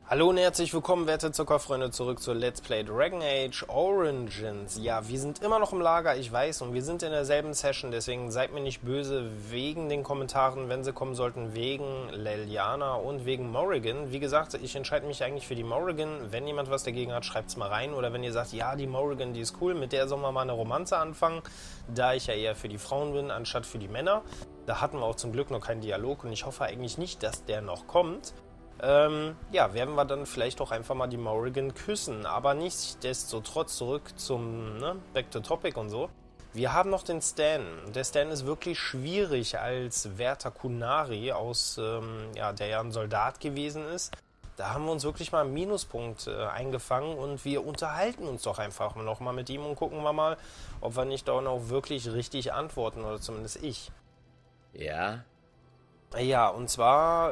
Hallo und herzlich willkommen, werte Zockerfreunde, zurück zu Let's Play Dragon Age Origins. Ja, wir sind immer noch im Lager, ich weiß, und wir sind in derselben Session, deswegen seid mir nicht böse wegen den Kommentaren, wenn sie kommen sollten, wegen Leliana und wegen Morrigan. Wie gesagt, ich entscheide mich eigentlich für die Morrigan. Wenn jemand was dagegen hat, schreibt es mal rein. Oder wenn ihr sagt, ja, die Morrigan, die ist cool, mit der sollen wir mal eine Romanze anfangen, da ich ja eher für die Frauen bin, anstatt für die Männer. Da hatten wir auch zum Glück noch keinen Dialog und ich hoffe eigentlich nicht, dass der noch kommt. Ja, werden wir dann vielleicht auch einfach mal die Morrigan küssen. Aber nichtsdestotrotz zurück zum Back to Topic und so. Wir haben noch den Stan. Der Stan ist wirklich schwierig als Wärter Qunari aus, der ja ein Soldat gewesen ist. Da haben wir uns wirklich mal einen Minuspunkt eingefangen und wir unterhalten uns doch einfach nochmal mit ihm und gucken wir mal, ob wir nicht da noch wirklich richtig antworten, oder zumindest ich. Ja? Ja, und zwar,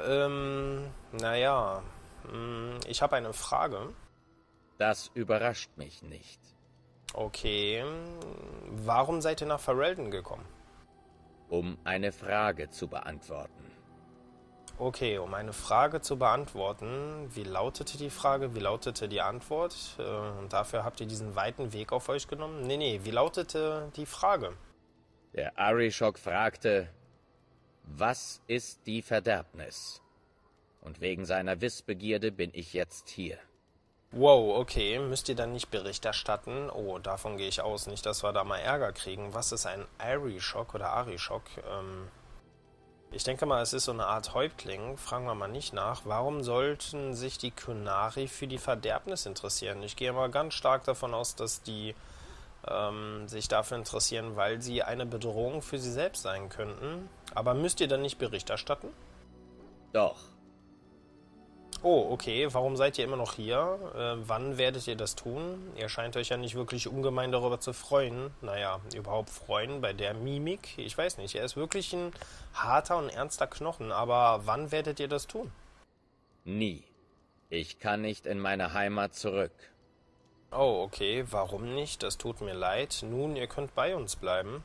ich habe eine Frage. Das überrascht mich nicht. Okay, warum seid ihr nach Ferelden gekommen? Um eine Frage zu beantworten. Okay, um eine Frage zu beantworten. Wie lautete die Frage? Wie lautete die Antwort? Und dafür habt ihr diesen weiten Weg auf euch genommen? Nee, wie lautete die Frage? Der Arishok fragte, was ist die Verderbnis? Und wegen seiner Wissbegierde bin ich jetzt hier. Wow, okay. Müsst ihr dann nicht Bericht erstatten? Oh, davon gehe ich aus. Nicht, dass wir da mal Ärger kriegen. Was ist ein Arishok oder Arishok? Ich denke mal, es ist so eine Art Häuptling. Fragen wir mal nicht nach. Warum sollten sich die Qunari für die Verderbnis interessieren? Ich gehe mal ganz stark davon aus, dass die sich dafür interessieren, weil sie eine Bedrohung für sie selbst sein könnten. Aber müsst ihr dann nicht Bericht erstatten? Doch. Oh, okay. Warum seid ihr immer noch hier? Wann werdet ihr das tun? Ihr scheint euch ja nicht wirklich ungemein darüber zu freuen. Naja, überhaupt freuen bei der Mimik? Ich weiß nicht. Er ist wirklich ein harter und ernster Knochen. Aber wann werdet ihr das tun? Nie. Ich kann nicht in meine Heimat zurück. Oh, okay. Warum nicht? Das tut mir leid. Nun, ihr könnt bei uns bleiben.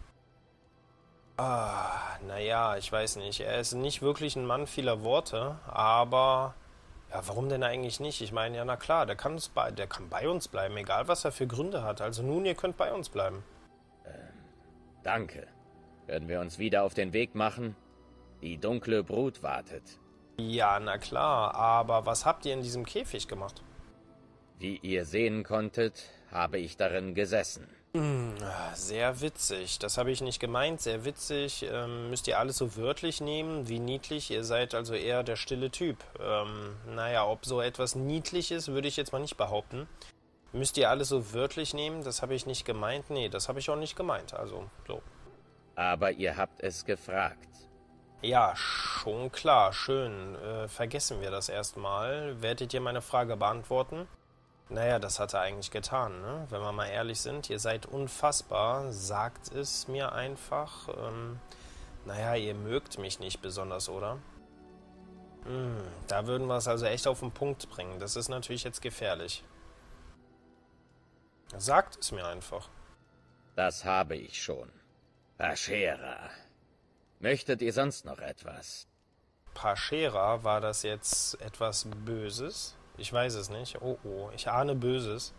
Naja, ich weiß nicht. Er ist nicht wirklich ein Mann vieler Worte, aber ja, warum denn eigentlich nicht? Ich meine, ja, na klar, der kann bei uns bleiben, egal was er für Gründe hat. Also nun, ihr könnt bei uns bleiben. Danke. Werden wir uns wieder auf den Weg machen? Die dunkle Brut wartet. Ja, na klar, aber was habt ihr in diesem Käfig gemacht? Wie ihr sehen konntet, habe ich darin gesessen. Sehr witzig. Das habe ich nicht gemeint. Sehr witzig. Müsst ihr alles so wörtlich nehmen? Wie niedlich. Ihr seid also eher der stille Typ. Naja, ob so etwas niedlich ist, würde ich jetzt mal nicht behaupten. Müsst ihr alles so wörtlich nehmen? Das habe ich nicht gemeint. Nee, das habe ich auch nicht gemeint. Also, so. Aber ihr habt es gefragt. Ja, schon klar. Schön. Vergessen wir das erstmal. Werdet ihr meine Frage beantworten? Naja, das hat er eigentlich getan, ne? Wenn wir mal ehrlich sind, ihr seid unfassbar, sagt es mir einfach. Naja, ihr mögt mich nicht besonders, oder? Da würden wir es also echt auf den Punkt bringen. Das ist natürlich jetzt gefährlich. Sagt es mir einfach. Das habe ich schon. Pashera. Möchtet ihr sonst noch etwas? Pashera, war das jetzt etwas Böses? Ich weiß es nicht. Oh, ich ahne Böses.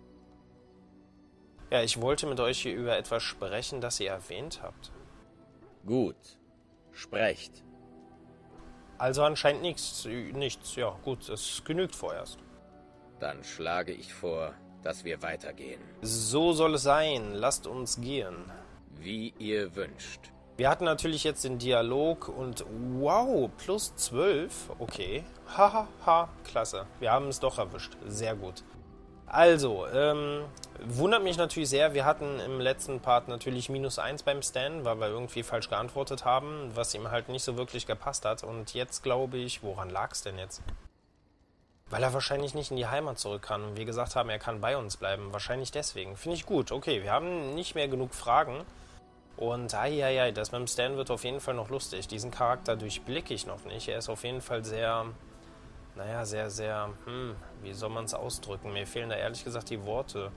Ja, ich wollte mit euch hier über etwas sprechen, das ihr erwähnt habt. Gut. Sprecht. Also anscheinend nichts. Ja, gut, es genügt vorerst. Dann schlage ich vor, dass wir weitergehen. So soll es sein. Lasst uns gehen. Wie ihr wünscht. Wir hatten natürlich jetzt den Dialog und wow, plus 12. Okay. Hahaha, klasse. Wir haben es doch erwischt. Sehr gut. Also, wundert mich natürlich sehr. Wir hatten im letzten Part natürlich -1 beim Stan, weil wir irgendwie falsch geantwortet haben, was ihm halt nicht so wirklich gepasst hat. Und jetzt glaube ich, woran lag es denn jetzt? Weil er wahrscheinlich nicht in die Heimat zurück kann. Und wir gesagt haben, er kann bei uns bleiben. Wahrscheinlich deswegen. Finde ich gut. Okay, wir haben nicht mehr genug Fragen. Und das mit dem Stan wird auf jeden Fall noch lustig. Diesen Charakter durchblicke ich noch nicht. Er ist auf jeden Fall sehr, sehr, wie soll man es ausdrücken? Mir fehlen da ehrlich gesagt die Worte.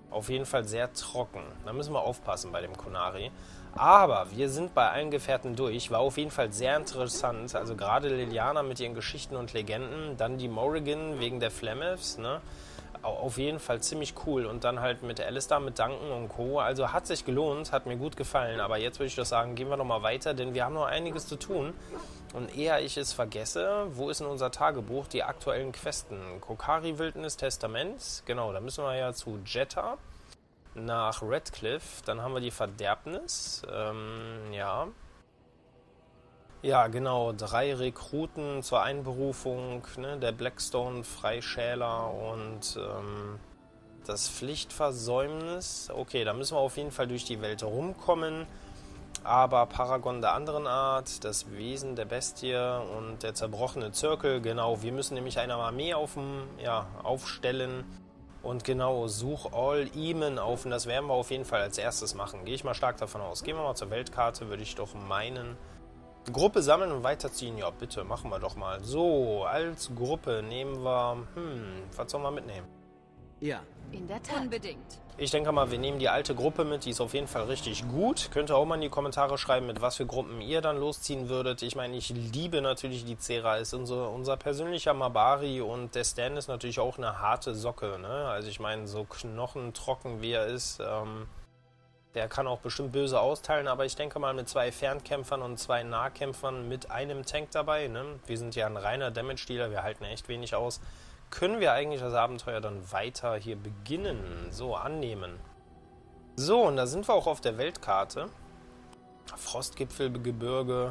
Auf jeden Fall sehr trocken. Da müssen wir aufpassen bei dem Konari. Aber wir sind bei allen Gefährten durch. War auf jeden Fall sehr interessant. Also gerade Liliana mit ihren Geschichten und Legenden. Dann die Morrigan wegen der Flameths, ne? Auf jeden Fall ziemlich cool. Und dann halt mit Alistair, mit Duncan und Co. Also hat sich gelohnt, hat mir gut gefallen. Aber jetzt würde ich doch sagen, gehen wir noch mal weiter, denn wir haben noch einiges zu tun. Und ehe ich es vergesse, wo ist in unser Tagebuch die aktuellen Questen? Kokari Wildnis Testaments. Genau, da müssen wir ja zu Jetta. Nach Redcliffe. Dann haben wir die Verderbnis. Ja. Ja, genau. 3 Rekruten zur Einberufung, ne, der Blackstone Freischäler und das Pflichtversäumnis. Okay, da müssen wir auf jeden Fall durch die Welt rumkommen. Aber Paragon der anderen Art, das Wesen der Bestie und der zerbrochene Zirkel. Genau, wir müssen nämlich eine Armee aufstellen. Und genau, such All Eamon auf. Und das werden wir auf jeden Fall als erstes machen. Gehe ich mal stark davon aus. Gehen wir mal zur Weltkarte, würde ich doch meinen. Gruppe sammeln und weiterziehen. Ja, bitte, machen wir doch mal. So, als Gruppe nehmen wir... was sollen wir mitnehmen? Ja. In der Tat. Unbedingt. Ich denke mal, wir nehmen die alte Gruppe mit. Die ist auf jeden Fall richtig gut. Könnt ihr auch mal in die Kommentare schreiben, mit was für Gruppen ihr dann losziehen würdet. Ich meine, ich liebe natürlich die Cera. Ist unser persönlicher Mabari. Und der Stan ist natürlich auch eine harte Socke, ne? Also ich meine, so knochentrocken wie er ist... Der kann auch bestimmt böse austeilen, aber ich denke mal mit 2 Fernkämpfern und 2 Nahkämpfern mit einem Tank dabei, ne? Wir sind ja ein reiner Damage-Dealer, wir halten echt wenig aus. Können wir eigentlich das Abenteuer dann weiter hier beginnen? So, annehmen. So, und da sind wir auch auf der Weltkarte. Frostgipfelgebirge.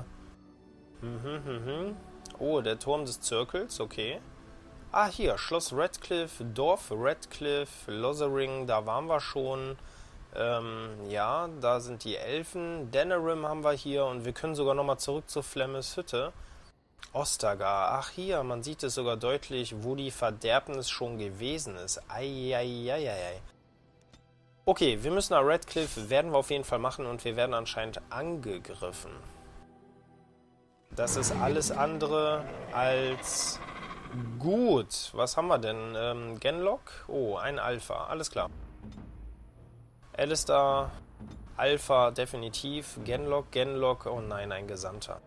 Oh, der Turm des Zirkels, okay. Ah, hier, Schloss Redcliffe, Dorf Redcliffe, Lothering, da waren wir schon. Ja, da sind die Elfen. Denerim haben wir hier und wir können sogar nochmal zurück zur Flemmes Hütte. Ostagar, ach hier, man sieht es sogar deutlich, wo die Verderbnis schon gewesen ist. Eieieiei. Okay, wir müssen nach Redcliffe, werden wir auf jeden Fall machen und wir werden anscheinend angegriffen. Das ist alles andere als gut. Was haben wir denn? Genlock? Oh, ein Alpha, alles klar. Alistair, Alpha definitiv, Genlock, oh nein, ein Gesandter.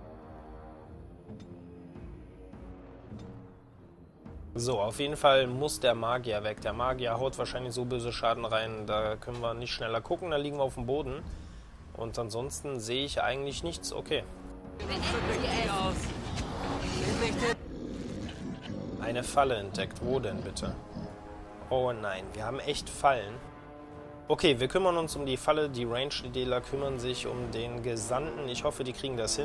So, auf jeden Fall muss der Magier weg. Der Magier haut wahrscheinlich so böse Schaden rein, da können wir nicht schneller gucken, da liegen wir auf dem Boden. Und ansonsten sehe ich eigentlich nichts, okay. Eine Falle entdeckt, wo denn bitte? Oh nein, wir haben echt Fallen. Okay, wir kümmern uns um die Falle, die Range-Dealer kümmern sich um den Gesandten. Ich hoffe, die kriegen das hin.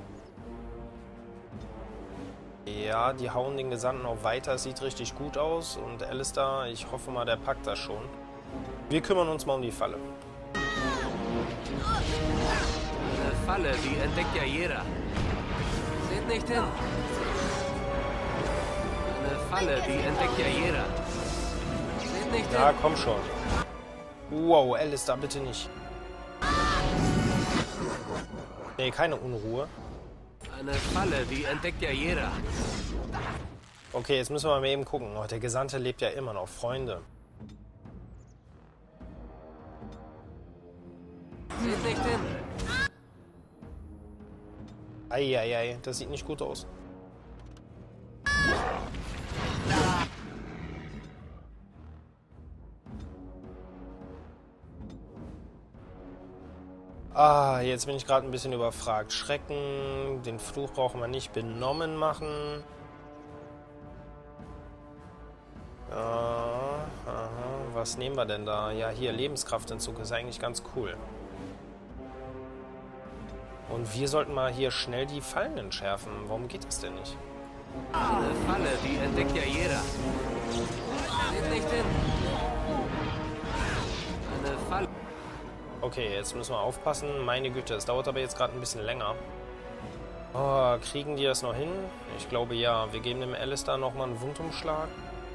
Ja, die hauen den Gesandten auch weiter, es sieht richtig gut aus. Und Alistair, ich hoffe mal, der packt das schon. Wir kümmern uns mal um die Falle. Eine Falle, die entdeckt ja jeder. Seht nicht hin. Eine Falle, die entdeckt ja jeder. Seht nicht hin. Ja, komm schon. Wow, Alistair, bitte nicht. Nee, keine Unruhe. Eine Falle, die entdeckt ja jeder. Okay, jetzt müssen wir mal eben gucken. Oh, der Gesandte lebt ja immer noch, Freunde. Seht nicht hin. Eieiei, das sieht nicht gut aus. Ah, jetzt bin ich gerade ein bisschen überfragt. Schrecken, den Fluch brauchen wir nicht. Benommen machen. Aha, was nehmen wir denn da? Ja, hier, Lebenskraftentzug ist eigentlich ganz cool. Und wir sollten mal hier schnell die Fallen entschärfen. Warum geht das denn nicht? Eine Falle, die entdeckt ja jeder. Seht nicht hin. Eine Falle. Okay, jetzt müssen wir aufpassen. Meine Güte, es dauert aber jetzt gerade ein bisschen länger. Oh, kriegen die das noch hin? Ich glaube ja. Wir geben dem Alistair nochmal einen Wundumschlag.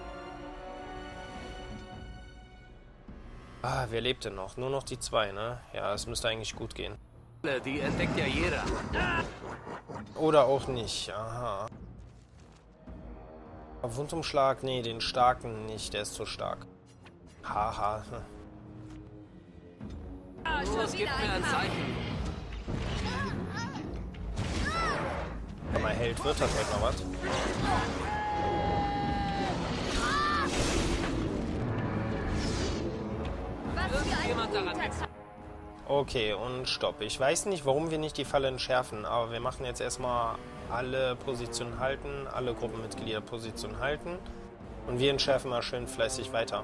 Ah, wer lebt denn noch? Nur noch die 2, ne? Ja, es müsste eigentlich gut gehen. Die entdeckt ja jeder. Oder auch nicht. Aha. Wundumschlag? Nee, den starken nicht. Der ist zu stark. Haha. Los, gib mir ein Zeichen. Wenn man Held wird, hat heute noch was. Irgendjemand daran. Okay, und stopp. Ich weiß nicht, warum wir nicht die Falle entschärfen, aber wir machen jetzt erstmal alle Positionen halten, alle Gruppenmitglieder Positionen halten und wir entschärfen mal schön fleißig weiter.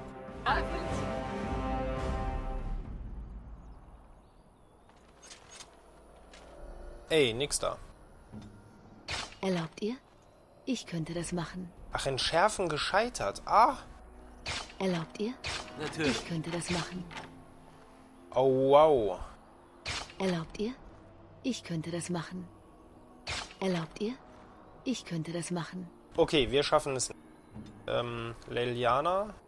Ey, nix da. Erlaubt ihr? Ich könnte das machen. Ach, entschärfen gescheitert. Ah. Erlaubt ihr? Natürlich. Ich könnte das machen. Oh, wow. Erlaubt ihr? Ich könnte das machen. Erlaubt ihr? Ich könnte das machen. Okay, wir schaffen es. Leliana.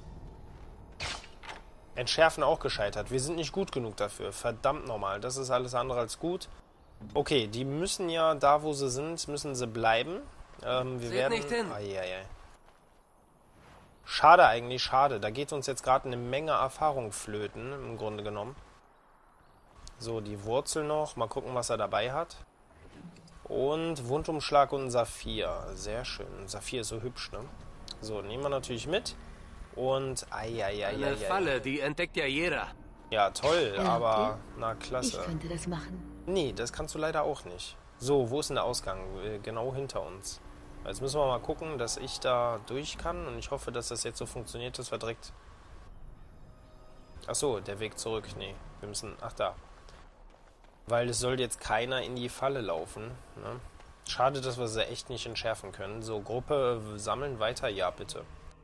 Entschärfen auch gescheitert. Wir sind nicht gut genug dafür. Verdammt nochmal. Das ist alles andere als gut. Okay, die müssen ja da, wo sie sind, müssen sie bleiben. Wir werden... nicht hin. Eieiei. Schade eigentlich, schade. Da geht uns jetzt gerade eine Menge Erfahrung flöten, im Grunde genommen. So, die Wurzel noch. Mal gucken, was er dabei hat. Und Wundumschlag und Saphir. Sehr schön. Saphir ist so hübsch, ne? So, nehmen wir natürlich mit. Und Eine Falle, die entdeckt ja jeder. Ja, toll, Ja, aber... okay. Na, klasse. Ich könnte das machen. Nee, das kannst du leider auch nicht. So, wo ist denn der Ausgang? Genau hinter uns. Jetzt müssen wir mal gucken, dass ich da durch kann. Und ich hoffe, dass das jetzt so funktioniert, dass wir direkt... Achso, der Weg zurück. Nee, wir müssen... Ach, da. Weil es soll jetzt keiner in die Falle laufen. Ne? Schade, dass wir sie echt nicht entschärfen können. So, Gruppe sammeln weiter. Ja, bitte.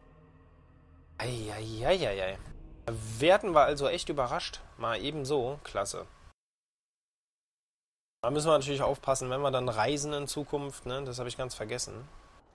Eieieiei. Werden wir also echt überrascht. Mal ebenso. Klasse. Da müssen wir natürlich aufpassen, wenn wir dann reisen in Zukunft, ne? Das habe ich ganz vergessen.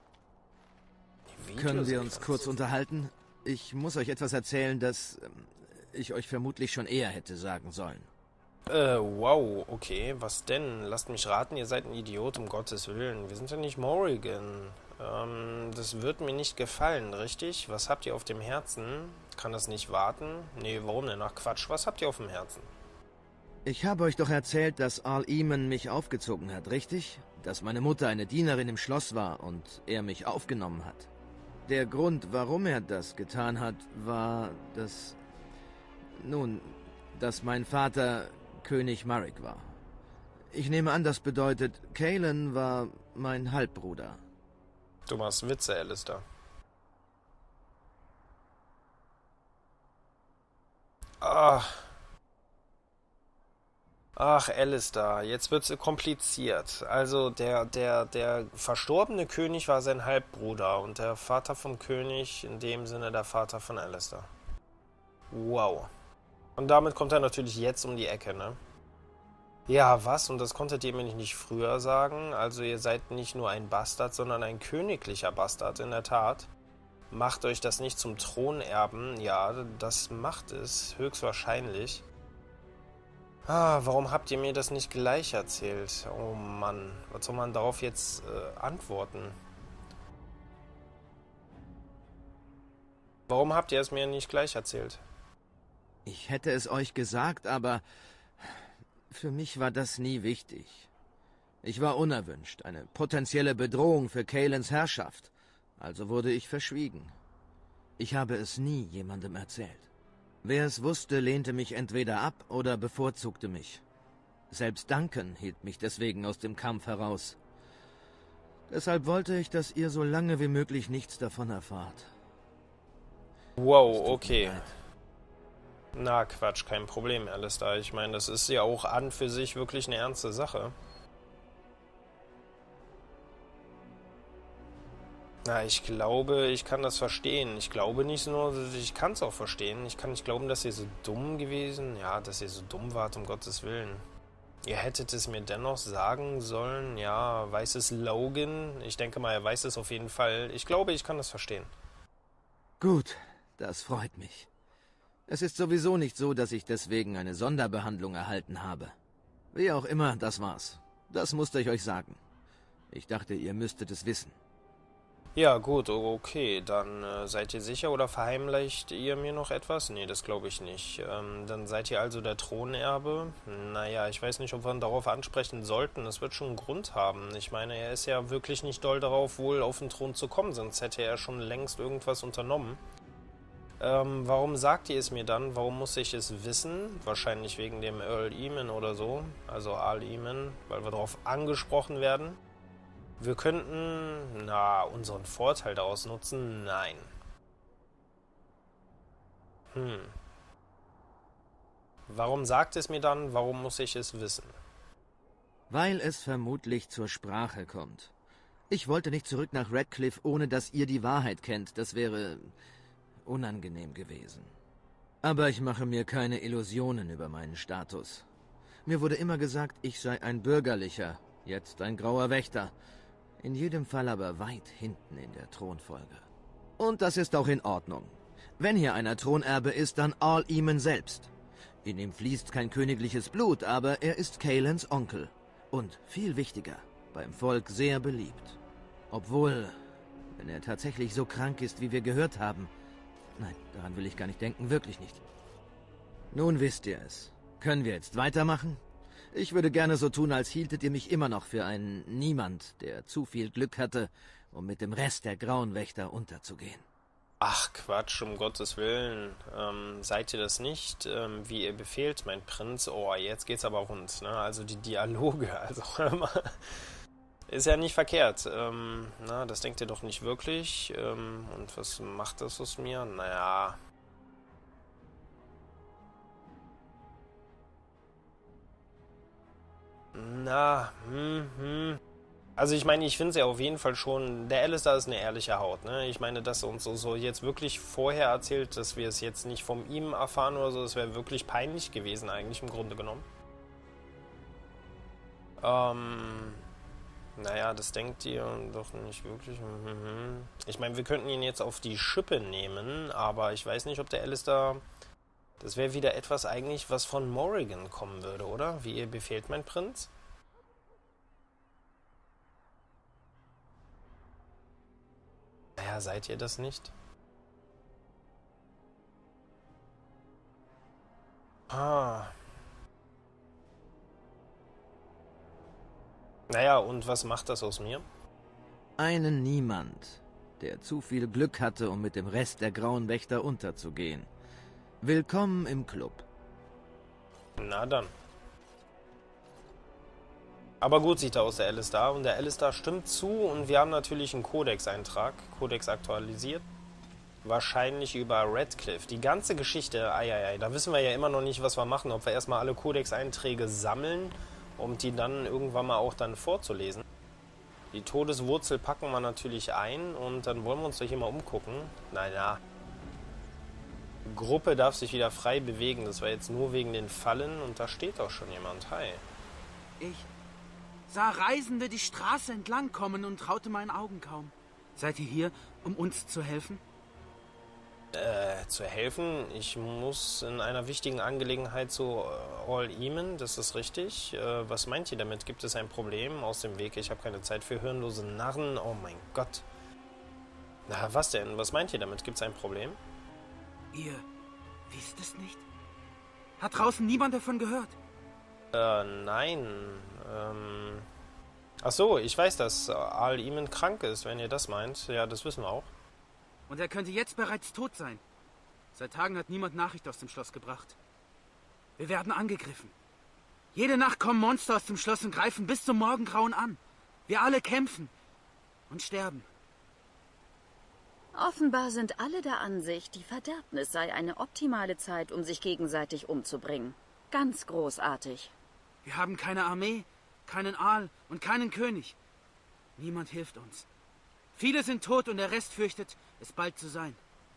Können wir uns kurz unterhalten? Ich muss euch etwas erzählen, das ich euch vermutlich schon eher hätte sagen sollen. Wow, okay. Was denn? Lasst mich raten, ihr seid ein Idiot, um Gottes Willen. Wir sind ja nicht Morrigan. Das wird mir nicht gefallen, richtig? Was habt ihr auf dem Herzen? Kann das nicht warten? Nee, warum denn? Ach Quatsch, was habt ihr auf dem Herzen? Ich habe euch doch erzählt, dass Arl Eamon mich aufgezogen hat, richtig? Dass meine Mutter eine Dienerin im Schloss war und er mich aufgenommen hat. Der Grund, warum er das getan hat, war, dass... Nun, dass mein Vater König Marek war. Ich nehme an, das bedeutet, Cailan war mein Halbbruder. Du machst Witze, Alistair. Ach, Alistair, jetzt wird's kompliziert. Also, der verstorbene König war sein Halbbruder und der Vater vom König, in dem Sinne der Vater von Alistair. Wow. Und damit kommt er natürlich jetzt um die Ecke, ne? Ja, was? Und das konntet ihr mir nicht früher sagen? Also, ihr seid nicht nur ein Bastard, sondern ein königlicher Bastard, in der Tat. Macht euch das nicht zum Thronerben? Ja, das macht es, höchstwahrscheinlich. Warum habt ihr mir das nicht gleich erzählt? Oh Mann, was soll man darauf jetzt antworten? Warum habt ihr es mir nicht gleich erzählt? Ich hätte es euch gesagt, aber für mich war das nie wichtig. Ich war unerwünscht, eine potenzielle Bedrohung für Cailans Herrschaft, also wurde ich verschwiegen. Ich habe es nie jemandem erzählt. Wer es wusste, lehnte mich entweder ab oder bevorzugte mich. Selbst Duncan hielt mich deswegen aus dem Kampf heraus. Deshalb wollte ich, dass ihr so lange wie möglich nichts davon erfahrt. Wow, okay. Na Quatsch, kein Problem, Alistair. Ich meine, das ist ja auch an für sich wirklich eine ernste Sache. Na, ich glaube, ich kann das verstehen. Ich glaube nicht nur, ich kann es auch verstehen. Ich kann nicht glauben, dass ihr so dumm gewesen... Ja, dass ihr so dumm wart, um Gottes Willen. Ihr hättet es mir dennoch sagen sollen. Ja, weiß es Logan? Ich denke mal, er weiß es auf jeden Fall. Ich glaube, ich kann das verstehen. Gut, das freut mich. Es ist sowieso nicht so, dass ich deswegen eine Sonderbehandlung erhalten habe. Wie auch immer, das war's. Das musste ich euch sagen. Ich dachte, ihr müsstet es wissen. Ja, gut, okay. Dann seid ihr sicher oder verheimlicht ihr mir noch etwas? Nee, das glaube ich nicht. Dann seid ihr also der Thronerbe? Naja, ich weiß nicht, ob wir ihn darauf ansprechen sollten. Es wird schon einen Grund haben. Ich meine, er ist ja wirklich nicht doll darauf, wohl auf den Thron zu kommen, sonst hätte er schon längst irgendwas unternommen. Warum sagt ihr es mir dann? Warum muss ich es wissen? Wahrscheinlich wegen dem Earl Eamon oder so. Also Al Eamon, weil wir darauf angesprochen werden. Wir könnten, unseren Vorteil daraus nutzen? Nein. Warum sagt es mir dann? Warum muss ich es wissen? Weil es vermutlich zur Sprache kommt. Ich wollte nicht zurück nach Radcliffe, ohne dass ihr die Wahrheit kennt. Das wäre unangenehm gewesen. Aber ich mache mir keine Illusionen über meinen Status. Mir wurde immer gesagt, ich sei ein Bürgerlicher, jetzt ein grauer Wächter. In jedem Fall aber weit hinten in der Thronfolge. Und das ist auch in Ordnung. Wenn hier einer Thronerbe ist, dann Al Eamon selbst. In ihm fließt kein königliches Blut, aber er ist Kaelins Onkel. Und viel wichtiger, beim Volk sehr beliebt. Obwohl, wenn er tatsächlich so krank ist, wie wir gehört haben... Nein, daran will ich gar nicht denken, wirklich nicht. Nun wisst ihr es. Können wir jetzt weitermachen? Ich würde gerne so tun, als hieltet ihr mich immer noch für einen Niemand, der zu viel Glück hatte, um mit dem Rest der Grauen Wächter unterzugehen. Ach Quatsch, um Gottes Willen. Seid ihr das nicht? Wie ihr befehlt, mein Prinz. Oh, jetzt geht's aber rund, ne? Also die Dialoge, also ist ja nicht verkehrt. Das denkt ihr doch nicht wirklich. Und was macht das aus mir? Naja. Also ich meine, ich finde es ja auf jeden Fall schon, der Alistair ist eine ehrliche Haut, ne? Ich meine, dass er uns so jetzt wirklich vorher erzählt, dass wir es jetzt nicht von ihm erfahren oder so, das wäre wirklich peinlich gewesen eigentlich im Grunde genommen. Naja, das denkt ihr doch nicht wirklich. Ich meine, wir könnten ihn jetzt auf die Schippe nehmen, aber ich weiß nicht, ob der Alistair... Das wäre wieder etwas eigentlich, was von Morrigan kommen würde, oder? Wie ihr befehlt, mein Prinz? Naja, seid ihr das nicht? Naja, und was macht das aus mir? Einen Niemand, der zu viel Glück hatte, um mit dem Rest der Grauen Wächter unterzugehen. Willkommen im Club. Na dann. Aber gut sieht aus, der Alistair. Und der Alistair stimmt zu und wir haben natürlich einen Codex-Eintrag. Codex aktualisiert. Wahrscheinlich über Radcliffe. Die ganze Geschichte, da wissen wir ja immer noch nicht, was wir machen. Ob wir erstmal alle Codex-Einträge sammeln, um die dann irgendwann mal auch dann vorzulesen. Die Todeswurzel packen wir natürlich ein und dann wollen wir uns doch hier mal umgucken. Naja. Gruppe darf sich wieder frei bewegen. Das war jetzt nur wegen den Fallen und da steht doch schon jemand. Hi. Ich sah Reisende die Straße entlang kommen und traute meinen Augen kaum. Seid ihr hier, um uns zu helfen? Zu helfen? Ich muss in einer wichtigen Angelegenheit zu Al Eamon, das ist richtig. Was meint ihr damit? Gibt es ein Problem? Aus dem Weg, ich habe keine Zeit für hirnlose Narren. Oh mein Gott. Na, was denn? Was meint ihr damit? Gibt es ein Problem? Ihr wisst es nicht? Hat draußen niemand davon gehört? Nein. Ach so, ich weiß, dass Al Eamon krank ist, wenn ihr das meint. Ja, das wissen wir auch. Und er könnte jetzt bereits tot sein. Seit Tagen hat niemand Nachricht aus dem Schloss gebracht. Wir werden angegriffen. Jede Nacht kommen Monster aus dem Schloss und greifen bis zum Morgengrauen an. Wir alle kämpfen und sterben. Offenbar sind alle der Ansicht, die Verderbnis sei eine optimale Zeit, um sich gegenseitig umzubringen. Ganz großartig. Wir haben keine Armee, keinen Aal und keinen König. Niemand hilft uns. Viele sind tot und der Rest fürchtet, es bald zu sein.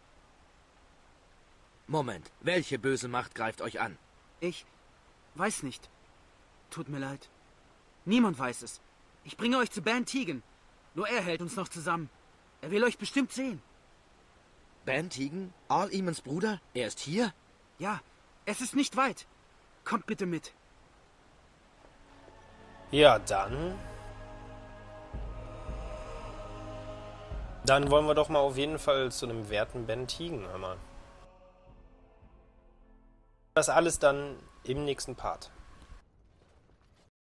Moment, welche böse Macht greift euch an? Ich weiß nicht. Tut mir leid. Niemand weiß es. Ich bringe euch zu Ban Tegan. Nur er hält uns noch zusammen. Er will euch bestimmt sehen. Ban Tegan? Al Eamons Bruder? Er ist hier? Ja, es ist nicht weit. Kommt bitte mit. Ja, dann. Dann wollen wir doch mal auf jeden Fall zu dem werten Ben Teagan einmal. Das alles dann im nächsten Part.